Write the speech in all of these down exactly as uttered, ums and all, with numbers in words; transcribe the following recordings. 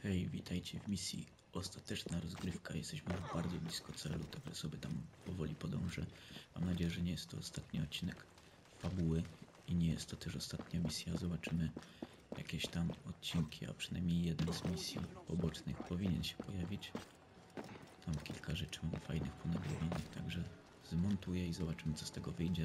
Hej, witajcie w misji Ostateczna Rozgrywka. Jesteśmy już bardzo blisko celu, także sobie tam powoli podążę. Mam nadzieję, że nie jest to ostatni odcinek fabuły i nie jest to też ostatnia misja. Zobaczymy jakieś tam odcinki, a przynajmniej jeden z misji pobocznych powinien się pojawić. Tam kilka rzeczy mam fajnych ponagrywanych, także zmontuję i zobaczymy, co z tego wyjdzie.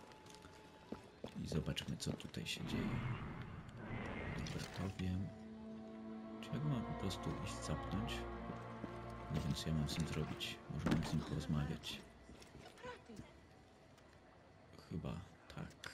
I zobaczymy, co tutaj się dzieje. Dobra, to wiem. Czy ja go mam po prostu iść capnąć? Nie wiem, co ja mam z nim zrobić. Może mam z nim porozmawiać. Chyba tak.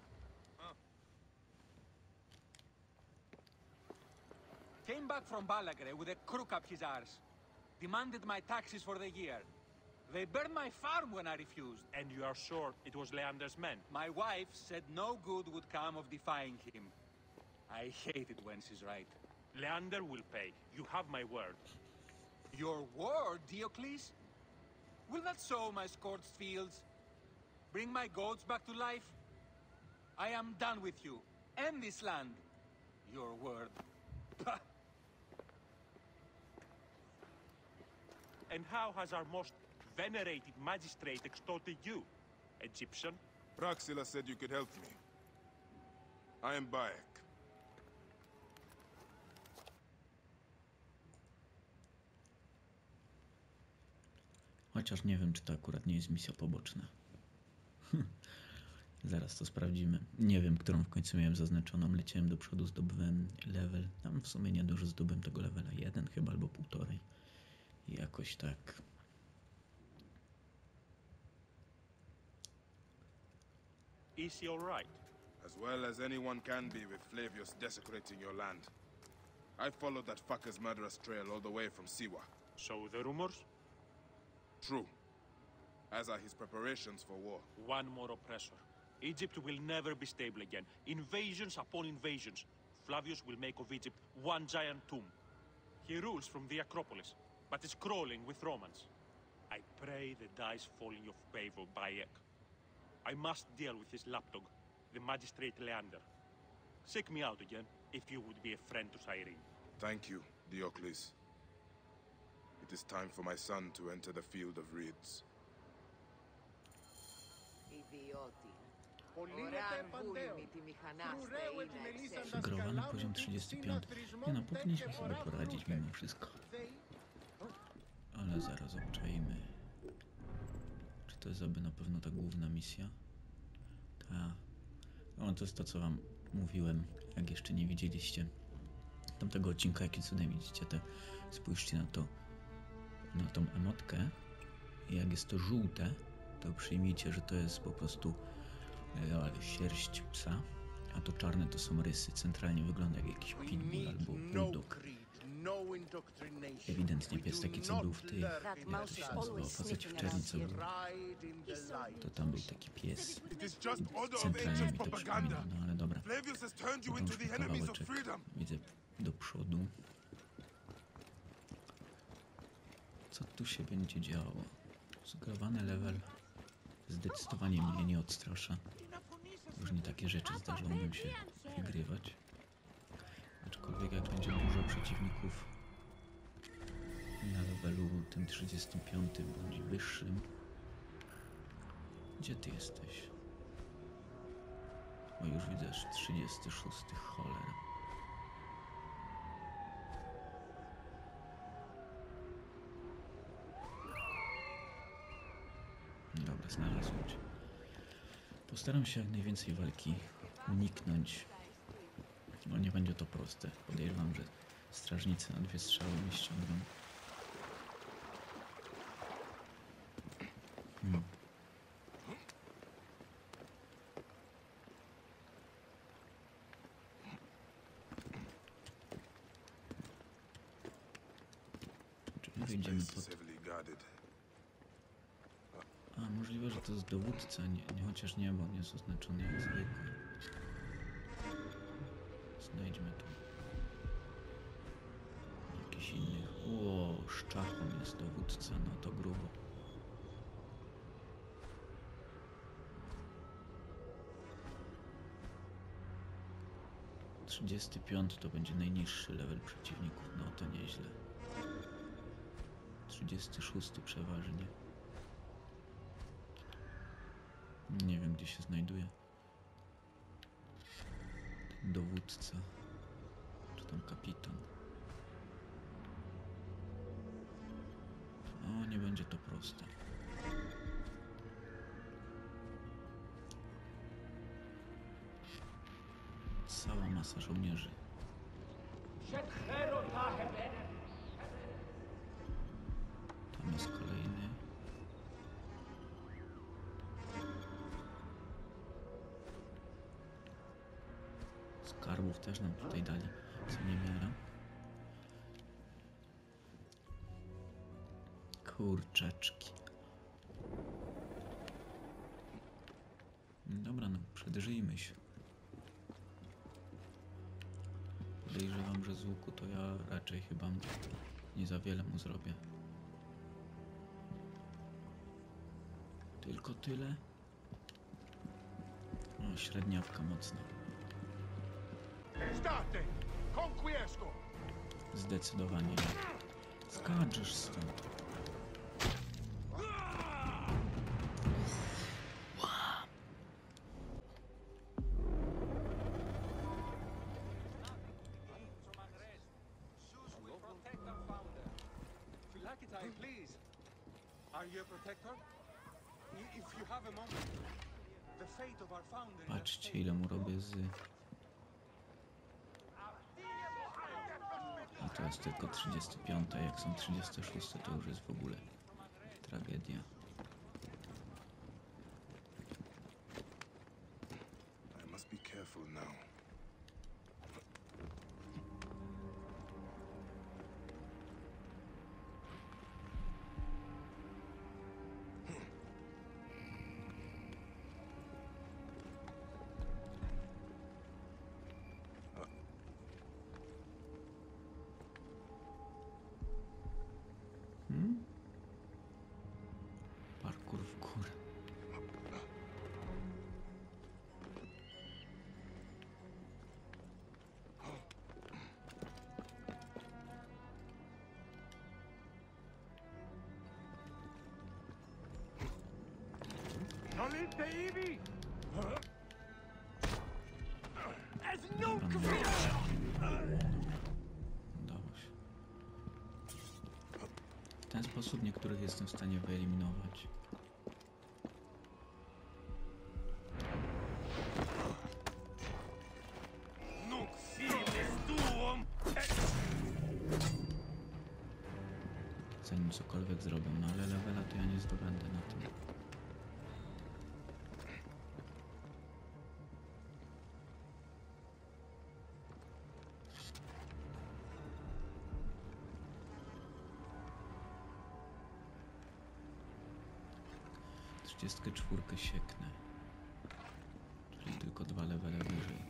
Came back from Balagre with a crook up his arse. Demanded my taxes for the year. They burned my farm when I refused. And you are sure it was Leander's men? My wife said no good would come of defying him. I hate it when she's right. Leander will pay. You have my word. Your word, Diocles? Will that sow my scorched fields? Bring my goats back to life? I am done with you. And this land. Your word. Pah! And how has our most venerated magistrate extorted you, Egyptian? Praxila said you could help me. I am Bayek. Chociaż nie wiem, czy to akurat nie jest misja poboczna. Zaraz to sprawdzimy. Nie wiem, którą w końcu miałem zaznaczoną. Leciałem do przodu, zdobywałem level. Tam w sumie niedużo zdobyłem tego levela. Jeden chyba, albo półtorej. I jakoś tak. Is he alright? As well as anyone can be with Flavius desecrating your land. I followed that fucker's murderous trail all the way from Siwa. So the rumors? True. As are his preparations for war. One more oppressor. Egypt will never be stable again. Invasions upon invasions. Flavius will make of Egypt one giant tomb. He rules from the Acropolis, but is crawling with Romans. I pray the dice falling off Bavo Bayek. I must deal with his lapdog, the magistrate Leander. Seek me out again, if you would be a friend to Cyrene. Thank you, Diocles. It is time for my son to enter the field of reeds. Sugerowany poziom trzydziesty piąty. Nie no, powinniśmy sobie poradzić mimo wszystko. Ale zaraz obczajmy. Czy to jest aby na pewno ta główna misja? Ta. No to jest to, co wam mówiłem, jak jeszcze nie widzieliście tamtego odcinka, jaki cudem widzicie te. Spójrzcie na to, na tą emotkę. I jak jest to żółte, to przyjmijcie, że to jest po prostu e, sierść psa, a to czarne to są rysy. Centralnie wygląda jak jakiś pitbull albo bulldog. Ewidentnie pies taki, co był w tej, jak to się nazywało, facecie w czerni, co był. To tam był taki pies. Centralnie mi to przypomina, no ale dobra. Podążmy kawałeczek, widzę do przodu. Co tu się będzie działo? Sugerowany level zdecydowanie mnie nie odstrasza. Już nie takie rzeczy zdarzą nam się wygrywać. Aczkolwiek jak będzie dużo przeciwników na levelu tym trzydziestym piątym bądź wyższym. Gdzie ty jesteś? O, już widzę, trzydziesty szósty, cholera. Dobra, znalazłem cię. Postaram się jak najwięcej walki uniknąć. No nie będzie to proste. Podejrzewam, że strażnicy na dwie strzały mnie ściągną. Hmm. Czyli wyjdziemy pod... A, możliwe, że to jest dowódca, nie, nie, chociaż nie, bo on jest oznaczony jak zwykły. Znajdźmy tu jakiś innych. Ło, szczachą jest dowódca, no to grubo. trzydziesty piąty to będzie najniższy level przeciwników, no to nieźle. trzydziesty szósty przeważnie. Nie wiem, gdzie się znajduje ten dowódca, czy tam kapitan. O, nie będzie to proste. Cała masa żołnierzy. Tam jest kolejny. Skarbów też nam tutaj dali, co niewiele. Kurczaczki. Dobra, no przedrzyjmy się. Podejrzewam, że z łuku to ja raczej chyba nie za wiele mu zrobię. Tylko tyle. O, średniawka mocna. State! Conquiesco! Zdecydowanie nie. Skaczesz stąd. Please. Are you a protector? I- If you have a moment, the fate of our founder is at Patrzcie, stake. ile mu robię z... A to jest tylko trzydziesty piąty, jak są trzydzieste szóste, to już jest w ogóle tragedia. I must be careful now. Hmm? Parkour w górę. Udało się. W ten sposób niektórych jestem w stanie wyeliminować. Zanim cokolwiek zrobią, no ale levela to ja nie zdobędę na tym. trzydziestkę czwórkę sieknę. Czyli tylko dwa levele wyżej.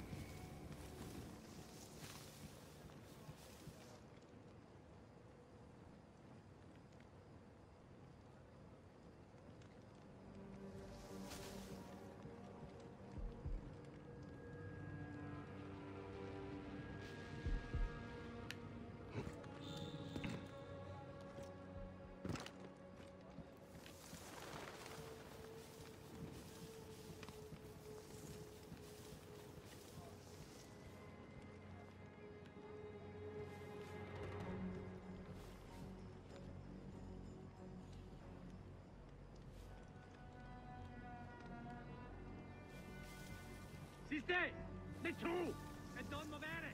Si stai! Sei tu! E non muovere!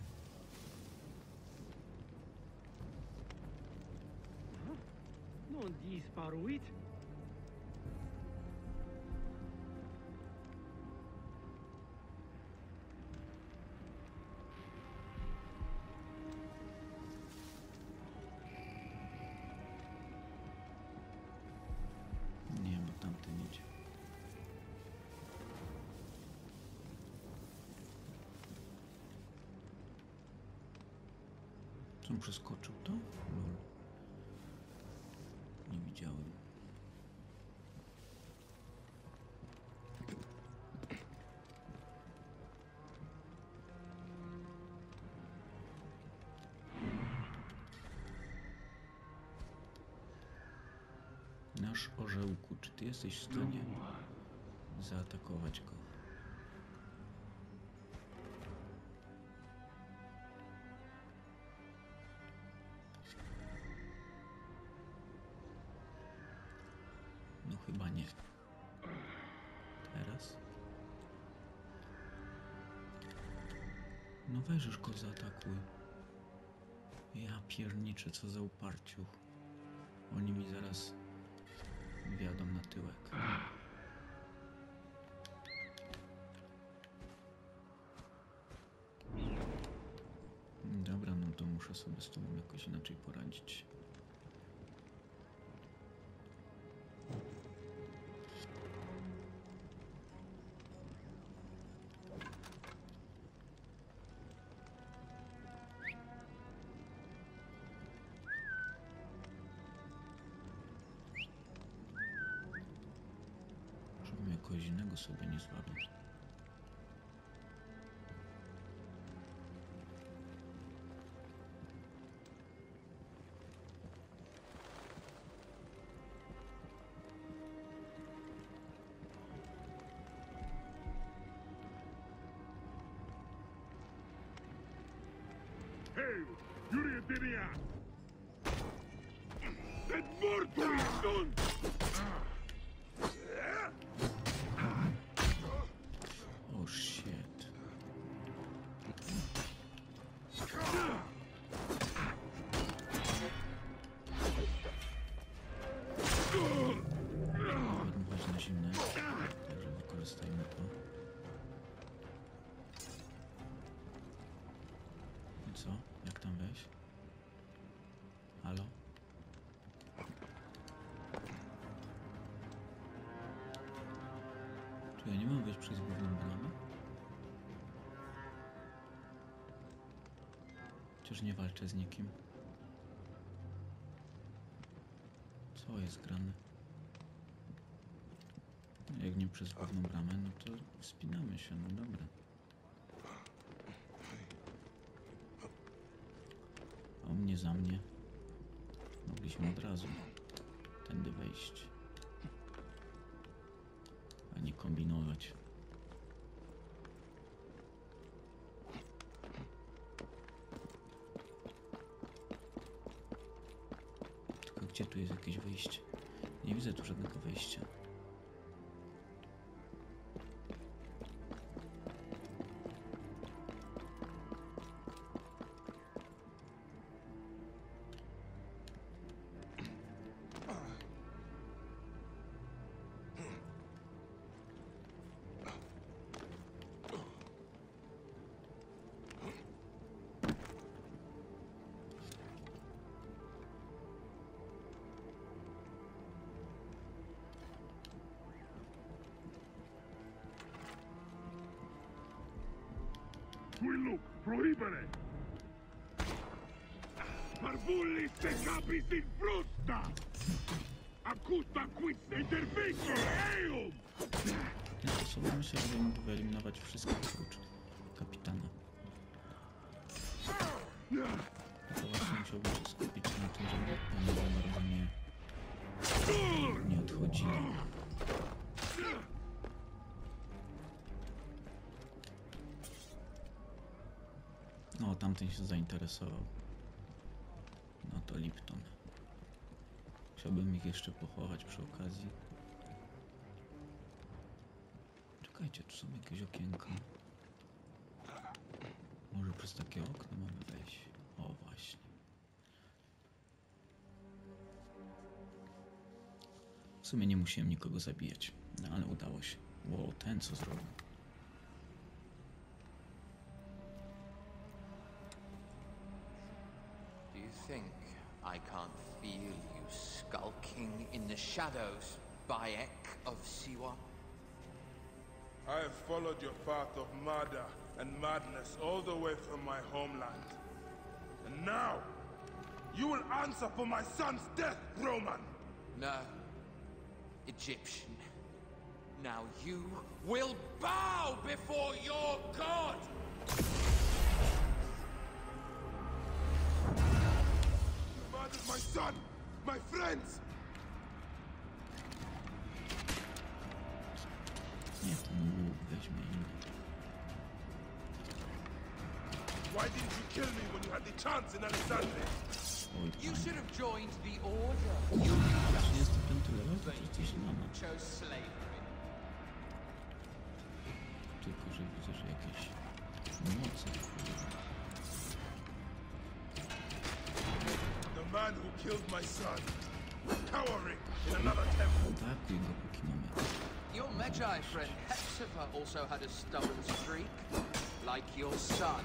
Non disparuit? Nie, bo tamten idzie. Czy on przeskoczył to? Lol. Nie widziałem. Nasz orzełku, czy ty jesteś w stanie zaatakować go? No chyba nie. Teraz? No weź już go zaatakuj. Ja pierniczę, co za uparciuch. Oni mi zaraz wjadą na tyłek. Dobra, no to muszę sobie z tobą jakoś inaczej poradzić. Żebym jakoś innego sobie nie zwabił. Hail, Yuridinia! Et morto in Oh shit. Będę chodź na zimne, także wykorzystajmy to. I co? Jak tam wejść? Halo? Czy ja nie mam wejść przez główną bramę? Chociaż nie walczę z nikim. Co jest grane? Jak nie przez główną bramę, no to wspinamy się, no dobra. O mnie za mnie. Mogliśmy od razu tędy wejść. A nie kombinować. Tylko gdzie tu jest jakieś wyjście? Nie widzę tu żadnego wejścia. Qui look, prohibere! Parvullis te capis in frusta! Acuta quis intervengo eum! Ja to sobie myślę, że mógł wyeliminować wszystko oprócz kapitana. To właśnie musiałbym się skupić na tym, żeby oni za bardzo nie, nie odchodzili. No, tamten się zainteresował. No to Lipton. Chciałbym ich jeszcze pochować przy okazji. Czekajcie, tu są jakieś okienka. Może przez takie okno mamy wejść. O, właśnie. W sumie nie musiałem nikogo zabijać, no ale udało się. Wow, ten co zrobił. Do you think I can't feel you skulking in the shadows, Bayek of Siwa? I have followed your path of murder and madness all the way from my homeland. And now, you will answer for my son's death, Roman! No. Egyptian. Now you will bow before your god! You murdered my son! My friends! Nie, ten łuk weźmie inny. Why didn't you kill me when you had the chance in Alexandria? Oj, You panie. should have joined the order. trzydziesty piąty level to przecież lama. Chose slavery. Tylko, że widzę, że jakieś moce wpływają. The man who killed my son, cowering in another temple. Atakuj go, póki mamy. Your Magi friend Hepzibah also had a stubborn streak, like your son.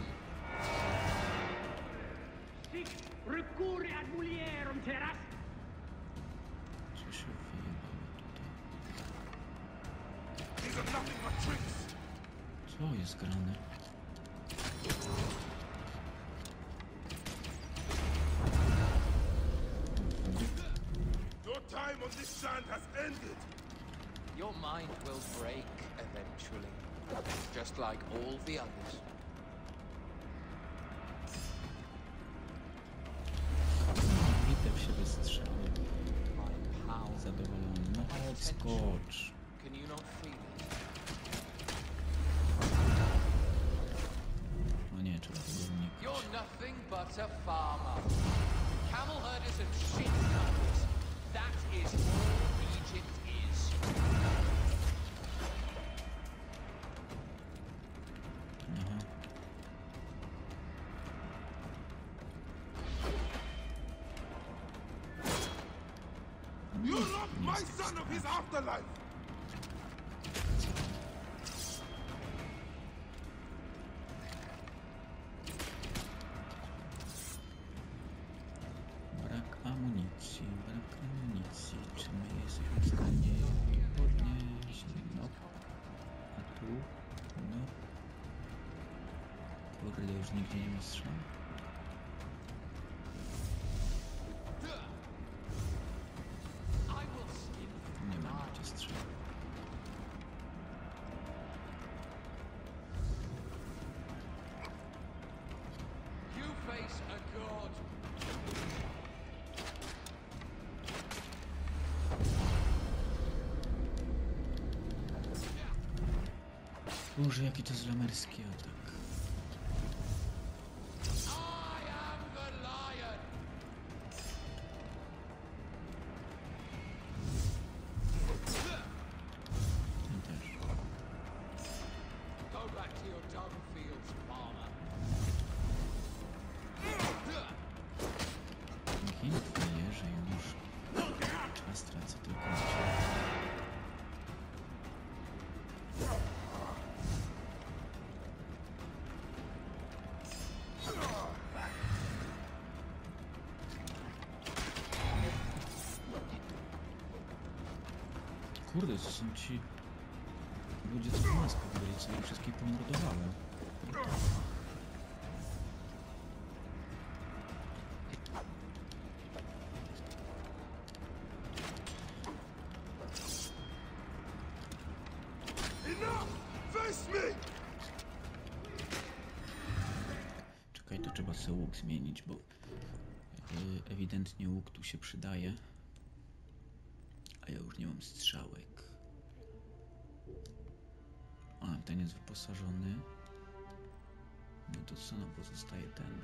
Recurre ad mulierum terras. Co się wyjebało tutaj? These are nothing but tricks. Co jest grane? Your time on this sand has ended. Your mind will break eventually, just like all the others. Bitew się wystrzelał. My power. Zadowolony. No odskocz. Can you not feel it? O nie, trzeba tego uniknąć. You're nothing but a farmer. Camel herders and shit hunters. That is all Egypt is. Aha. You robbed my son of his afterlife. Brak amunicji, brak amunicji. Czy my jesteśmy w stanie podnieść? No. A tu? No. Kurde, już nigdzie nie ma strzału. I will skin Nie ma nigdzie strzału. you face a god. Boże, jaki to jest lamerski atak. I am the lion. Ten też. Go back to your dung fields, farmer. Gin frajerze już. Czas tracę tylko na ciebie. Kurde, to są ci ludzie, co w maskach byli, co ja wszystkich pomordowałem. Enough! Face me! Czekaj, to trzeba sobie łuk zmienić, bo yy, ewidentnie łuk tu się przydaje. A ja już nie mam strzałek. A, ten jest wyposażony. No to co, no pozostaje ten.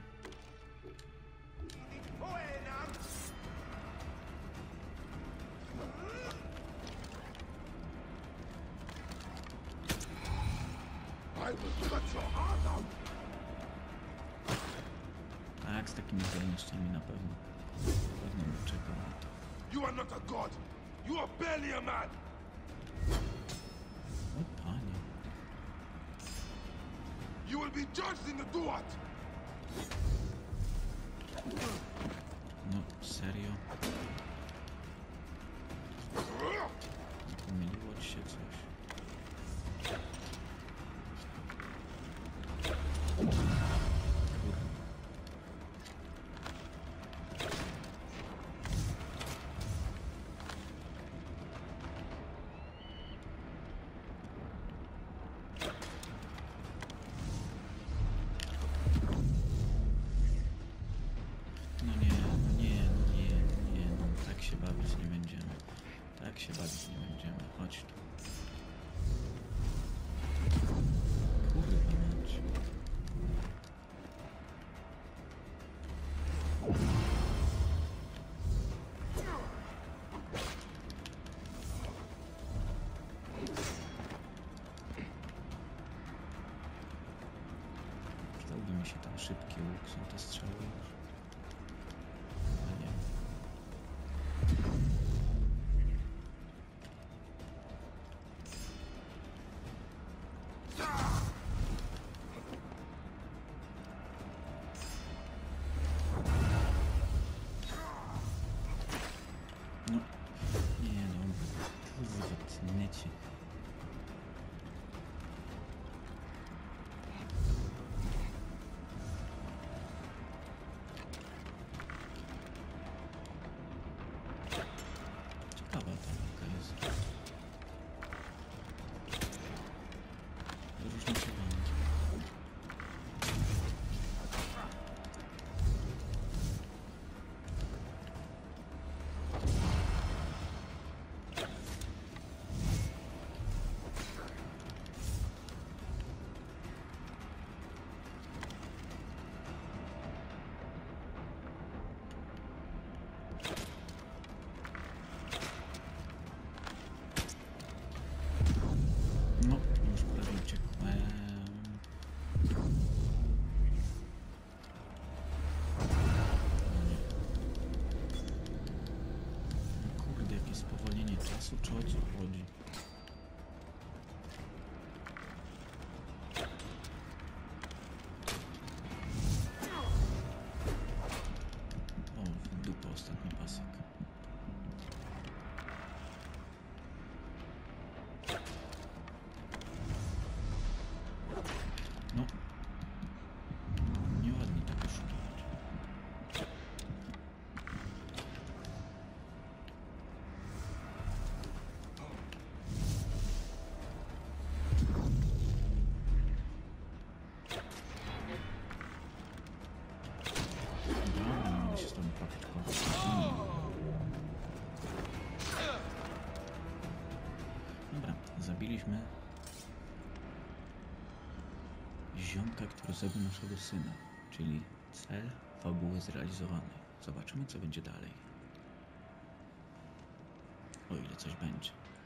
I will cut your heart out! Tak, z takimi zdolnościami na pewno. Na pewno bym czekał na to. You are not a god! You are barely a man! O panie. You will be judged in the Duat! No, serio? Pomyliło ci się coś. Kurde. No nie, no nie, no nie, no nie, no tak się bawić nie będziemy. Tak się bawić nie będziemy. Chodź tu. szybki łuk są te strzały już? A nie. No, nie no, kurwa, tnecie. Ciekawa ta walka jest. Różne przewagi. No, już prawie uciekłem. Kurde, jakie spowolnienie czasu, czy o co chodzi? O, w dupę ostatni pasek. No, nieładnie tak oszukiwać. Dobra, nie mogę się z tobą patyczkować. Dobra, zabiliśmy ziomka, który zabił naszego syna, czyli cel fabuły zrealizowany. Zobaczymy, co będzie dalej. O ile coś będzie.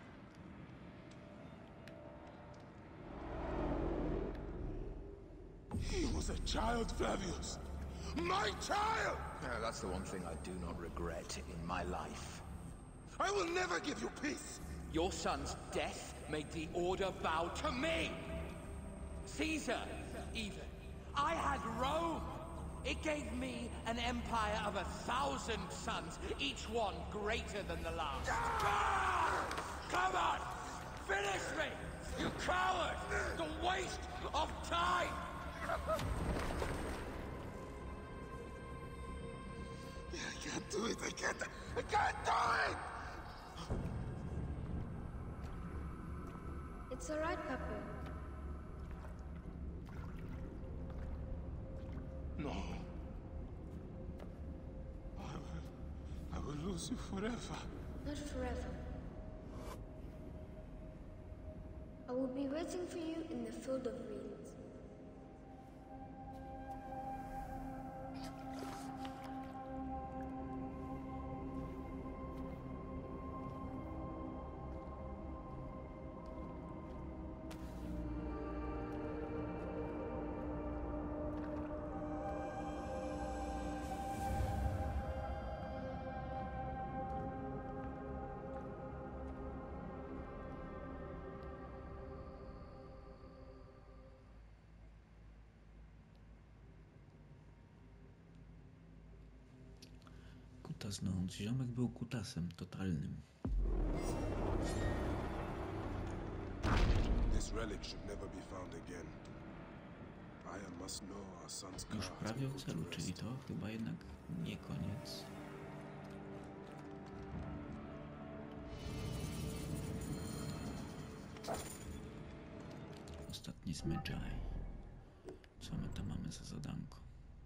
He was a child, Flavius! My child! Yeah, that's the one thing I do not regret in my life. I will never give you peace! Your son's death made the Order bow to me! Caesar, even. I had Rome! It gave me an empire of a thousand sons, each one greater than the last. Ah! Come on! Finish me! You coward! The waste of time! I can't do it, I can't... I can't do it! It's all right, Papa. No. I will... I will lose you forever. Not forever. I will be waiting for you in the field of reeds. Kutas, no, ziomek był kutasem totalnym. This relic should never be found again. I must know our son's Już craft prawie and w put celu, to czyli rest. to chyba jednak nie koniec. Ostatni smyczaj. Co my tam mamy za zadanko?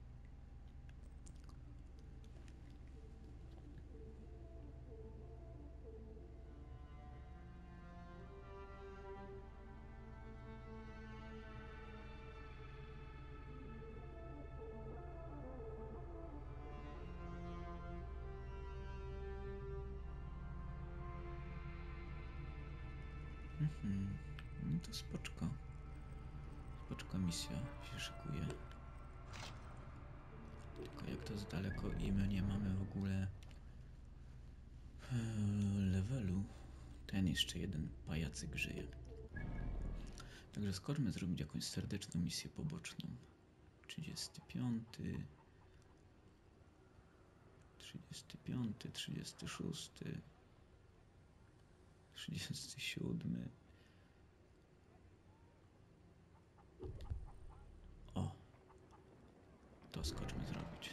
Mhm. No to spoczko. Spoczko misja się szykuje. Tylko jak to jest daleko i my nie mamy w ogóle levelu, ten jeszcze jeden pajacyk żyje. Także skormy zrobić jakąś serdeczną misję poboczną. trzydziesty piąty, trzydziesty piąty, trzydziesty szósty, trzydziesty siódmy. O, to skoczmy zrobić.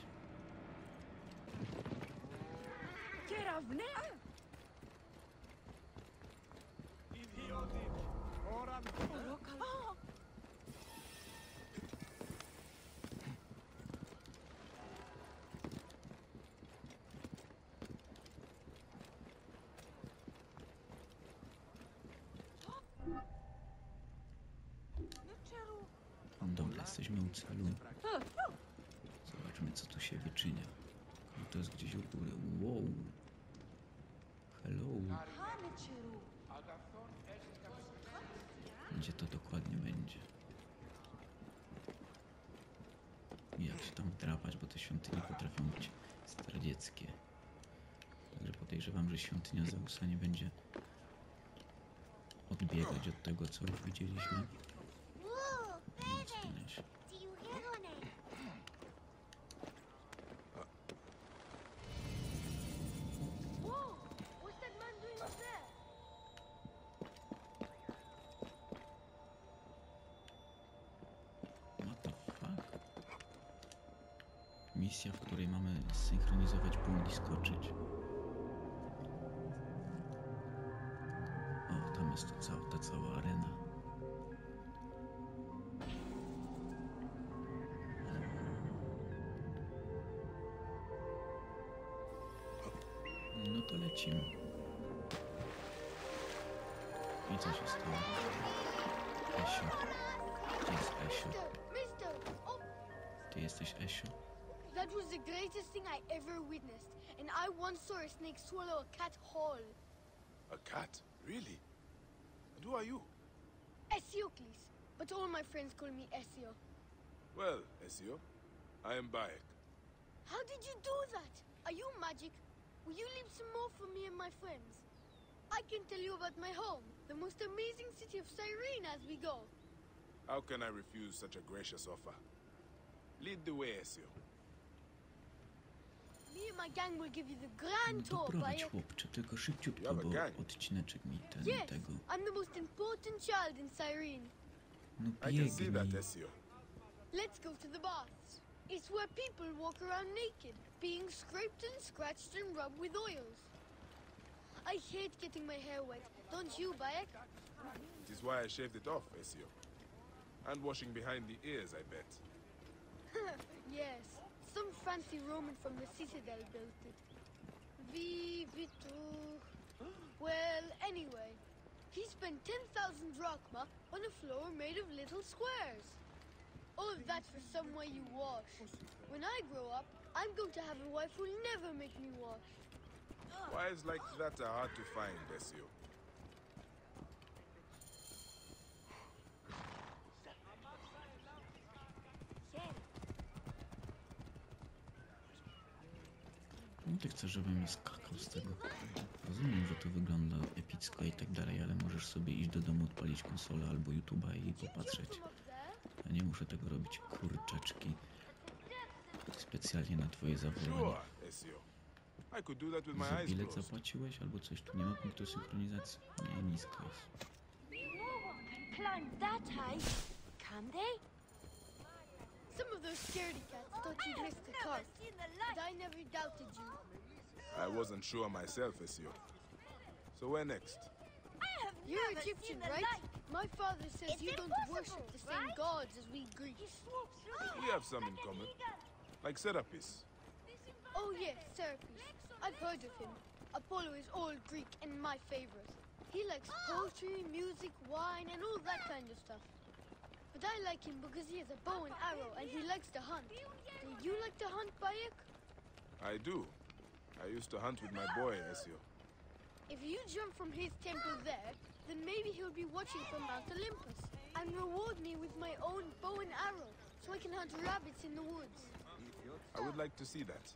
Dobra, jesteśmy u celu. Zobaczmy, co tu się wyczynia. No to jest gdzieś u góry. Wow. Hello. Gdzie to dokładnie będzie? I jak się tam wdrapać, bo te świątynie potrafią być zdradzieckie. Także podejrzewam, że świątynia Zeusa nie będzie odbiegać od tego, co już widzieliśmy. Misja, w której mamy synchronizować punkt i skoczyć. O, tam jest to cała, ta cała arena. No to lecimy. I co się stało? Esio. Gdzie jest Esio? Ty jesteś Esio? That was the greatest thing I ever witnessed, and I once saw a snake swallow a cat whole. A cat? Really? And who are you? Esiocles, but all my friends call me Esio. Well, Ezio, I am Bayek. How did you do that? Are you magic? Will you leave some more for me and my friends? I can tell you about my home, the most amazing city of Cyrene as we go. How can I refuse such a gracious offer? Lead the way, Ezio. Me and my gang will give you the grand No to tour, prowadź, Bayek. chłopcze, tylko szybciutko, bo odcineczek mi ten, Yes, tego. I'm the most important child in Cyrene. No I can see that, biegnij. Ezio. Let's go to the baths. It's where people walk around naked, being scraped and scratched and rubbed with oils. I hate getting my hair wet, don't you, Bayek? It is why I shaved it off, Ezio. And washing behind the ears, I bet. Yes, some fancy Roman from the Citadel built it. Vivitur. Well, anyway, he spent ten thousand drachma on a floor made of little squares. All of that for somewhere you wash. When I grow up, I'm going to have a wife who'll never make me wash. Wives like that are hard to find, Ezio. No ty chcesz, żebym nie skakał z tego. Rozumiem, że to wygląda epicko i tak dalej, ale możesz sobie iść do domu, odpalić konsolę albo YouTube'a i popatrzeć. Ja nie muszę tego robić, kurczaczki. Specjalnie na twoje zawołanie. Sure, Ezio. I could do that with my Za eyes bilet closed. zapłaciłeś albo coś? Tu nie ma punktu synchronizacji. Nie, nisko jest. No one can climb that high, can they? Some of those scaredy cats thought you'd missed the cart, but I never doubted you. I wasn't sure myself, Ezio. So where next? You're Egyptian, right? My father says you don't worship the same gods as we Greeks. We have some in common. Like Serapis. Oh yes, Serapis. I've heard of him. Apollo is old Greek and my favorite. He likes poetry, music, wine, and all that kind of stuff. But I like him because he has a bow and arrow and he likes to hunt. Do you like to hunt, Bayek? I do. I used to hunt with my boy, Ezio. If you jump from his temple there, then maybe he'll be watching from Mount Olympus and reward me with my own bow and arrow so I can hunt rabbits in the woods. I would like to see that.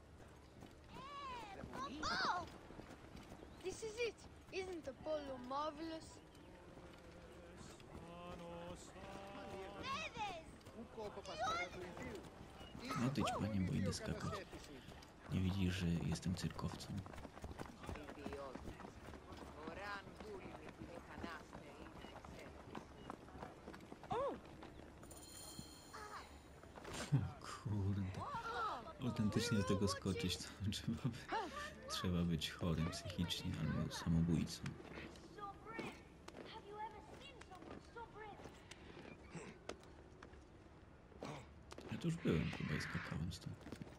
Oh! This is it. Isn't Apollo marvelous? No ty panie, bo idę skakać. Nie widzisz, że jestem cyrkowcem? Oh! O kurde. Autentycznie z tego skoczyć to trzeba, by, trzeba być chorym psychicznie albo samobójcą. So brave. Have you ever seen someone so brave? Ja tu już byłem chyba i skakałem stąd.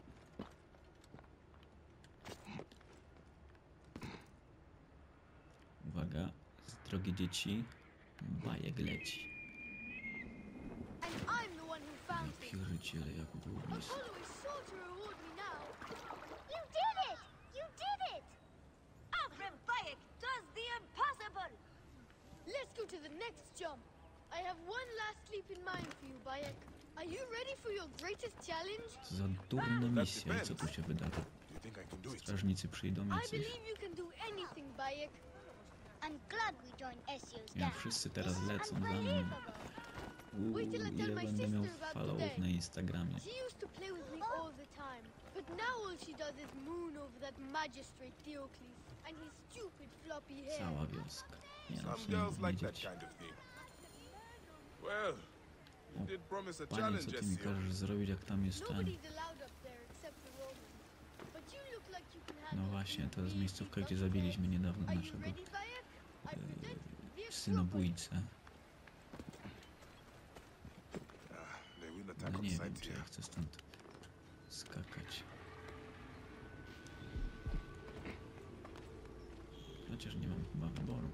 Uwaga, drogie dzieci, bajek leci. And I'm the one who Ja found him. pierdzielę, jak długo jest. Apollo is sure to reward me now. You did it! You did it! Akram Bayek does the impossible! Let's go to the next jump. I have one last leap in mind for you, Bayek. Are you ready for your greatest challenge? Co za durna misja i co tu się wydarzy? Do you think I can do it? Strażnicy przyjdą I jacyś. believe you can do anything, Bayek. I'm glad we joined Ezio's Ja wszyscy teraz lecą za mną. Unbelievable. Uuu, Wait till I tell ile my będę miał sister about followów today. na Instagramie. She used to play with me all the time, but now all she does is moon over that magistrate Diocles and his stupid floppy hair. Cała wioska. Nie no, w Some sumie girls nie like that dzieci. kind of thing. Well, you O, did promise a Panie, challenge, co ty mi Ezio. każesz zrobić, jak tam jest ten... Nobody's allowed up there except the Romans. But you look like you can handle No it. właśnie, to jest Easy, miejscówka, gdzie don't zabiliśmy niedawno Are you naszego ready, Bayek? I present the synobójcę. Ah, they will Ale attack on nie wiem, sight czy here. ja chcę stąd skakać. Chociaż nie mam chyba wyboru.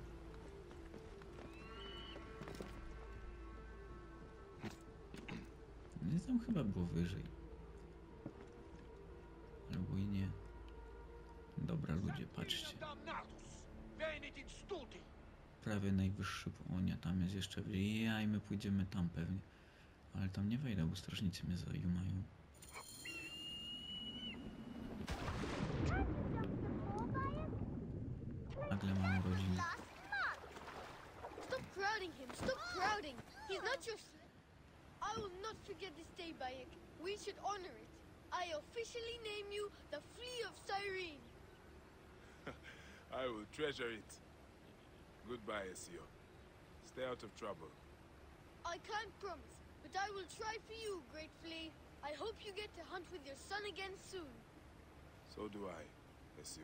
Nie, tam chyba było wyżej. Albo i nie. Dobra ludzie, patrzcie. Prawie najwyższy... O nie, tam jest jeszcze wyżej. Ja i my pójdziemy tam pewnie. Ale tam nie wejdę, bo strażnicy mnie zajumają. Nagle mam rodzinę. Stop crowding him! Stop crowding! He's not your... s- I will not forget this day, Bayek. We should honor it. I officially name you the Flea of Cyrene. I will treasure it. Goodbye, Ezio. Stay out of trouble. I can't promise, but I will try for you, Great Flea. I hope you get to hunt with your son again soon. So do I, Ezio.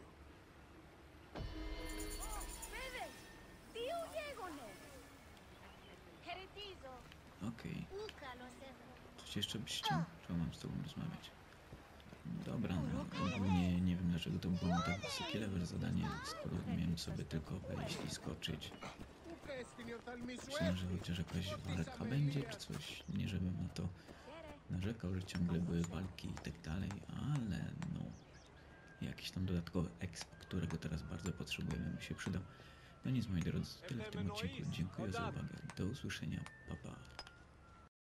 Bebe! Tío Diegone! Heretizo! Okej. Uka lo cerro. Coś jeszcze byś chciał? Czemu mam z tobą rozmawiać? Dobra, no ogólnie nie wiem dlaczego to było na tak wysoki level zadanie, skoro miałem sobie tylko wejść i skoczyć. Myślałem, że chociaż jakaś walka będzie czy coś, nie żebym na to narzekał, że ciągle były walki i tak dalej, ale no jakiś tam dodatkowy exp, którego teraz bardzo potrzebujemy, by się przydał. No nic moi drodzy, tyle w tym odcinku, dziękuję za uwagę, do usłyszenia, pa pa.